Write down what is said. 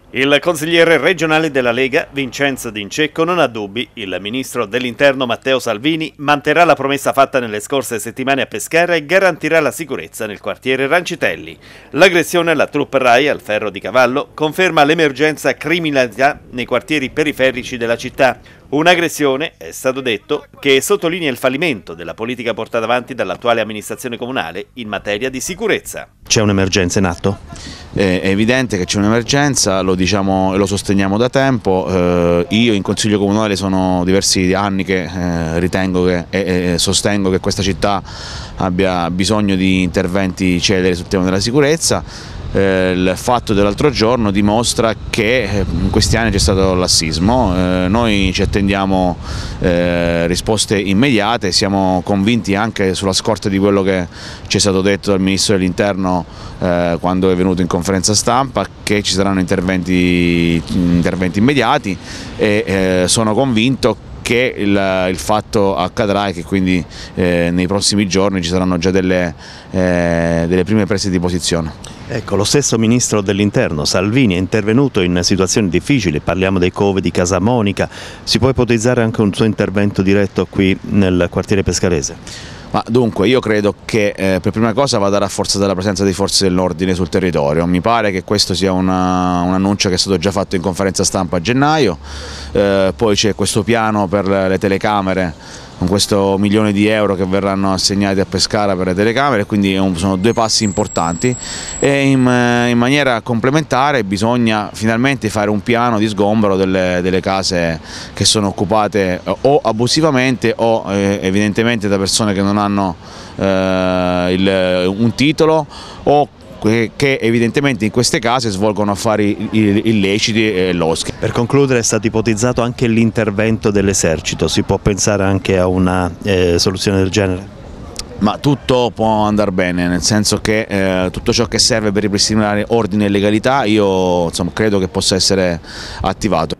Il consigliere regionale della Lega, Vincenzo D'Incecco, non ha dubbi. Il ministro dell'Interno Matteo Salvini manterrà la promessa fatta nelle scorse settimane a Pescara e garantirà la sicurezza nel quartiere Rancitelli. L'aggressione alla troupe Rai al Ferro di Cavallo conferma l'emergenza criminalità nei quartieri periferici della città. Un'aggressione, è stato detto, che sottolinea il fallimento della politica portata avanti dall'attuale amministrazione comunale in materia di sicurezza. C'è un'emergenza in atto? È evidente che c'è un'emergenza, lo diciamo e lo sosteniamo da tempo. Io in Consiglio Comunale sono diversi anni che ritengo e sostengo che questa città abbia bisogno di interventi celeri sul tema della sicurezza. Il fatto dell'altro giorno dimostra che in questi anni c'è stato lassismo. Noi ci attendiamo risposte immediate, siamo convinti anche sulla scorta di quello che ci è stato detto dal Ministro dell'Interno quando è venuto in conferenza stampa, che ci saranno interventi immediati e sono convinto che il fatto accadrà e che quindi nei prossimi giorni ci saranno già delle prime prese di posizione. Ecco, lo stesso Ministro dell'Interno, Salvini, è intervenuto in situazioni difficili, parliamo dei covi di Casamonica, si può ipotizzare anche un suo intervento diretto qui nel quartiere pescarese? Ma dunque io credo che per prima cosa vada rafforzata la presenza dei forze dell'ordine sul territorio. Mi pare che questo sia un annuncio che è stato già fatto in conferenza stampa a gennaio, poi c'è questo piano per le telecamere con questo milione di euro che verranno assegnati a Pescara per le telecamere, quindi sono due passi importanti e in maniera complementare bisogna finalmente fare un piano di sgombero delle case che sono occupate o abusivamente o evidentemente da persone che non hanno un titolo o che evidentemente in queste case svolgono affari illeciti e loschi. Per concludere, è stato ipotizzato anche l'intervento dell'esercito, si può pensare anche a una soluzione del genere? Ma tutto può andare bene, nel senso che tutto ciò che serve per ripristinare ordine e legalità io credo che possa essere attivato.